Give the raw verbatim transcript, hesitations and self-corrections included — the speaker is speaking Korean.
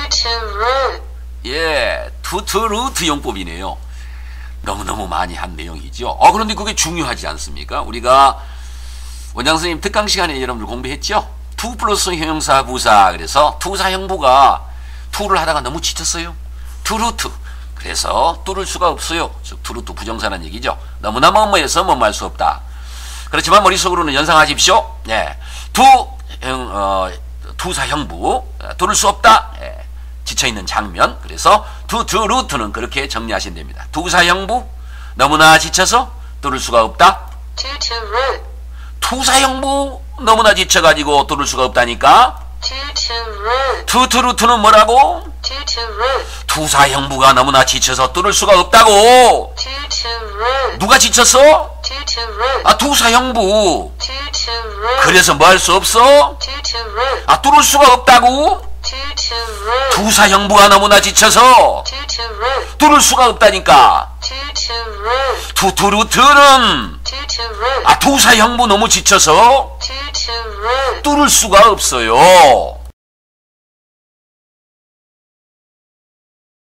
two to root. 예, 투트 루트 용법이네요. 너무너무 많이 한 내용이죠. 어, 그런데 그게 중요하지 않습니까? 우리가 원장 선생님 특강 시간에 여러분들 공부했죠? 투 플러스 형용사 부사. 그래서 투사 형부가 투를 하다가 너무 지쳤어요. 투루트. 그래서 뚫을 수가 없어요. 즉 투루트 부정사라는 얘기죠. 너무나 뭐뭐해서 뭐뭐할 수 없다. 그렇지만 머릿속으로는 연상하십시오. 예, 투 형, 어, 투사 형부 뚫을 수 없다. 예, 지쳐있는 장면. 그래서 투, 투, 루트는 그렇게 정리하시면 됩니다. 투사 형부 너무나 지쳐서 뚫을 수가 없다. two to root. 투사 형부 너무나 지쳐가지고 뚫을 수가 없다니까. two to root. 투, 투, 루트는 뭐라고? two to root. 투사 형부가 너무나 지쳐서 뚫을 수가 없다고. two to root. 누가 지쳤어? two to root. 아, 투사 형부. two to root. 그래서 뭐 할 수 없어? two to root. 아, 뚫을 수가 없다고? two to root. 투사 형부가 너무나 지쳐서 two to root. 뚫을 수가 없다니까. two to root. 투투루트는 two to root. 아, 투사 형부 너무 지쳐서 two to root. 뚫을 수가 없어요.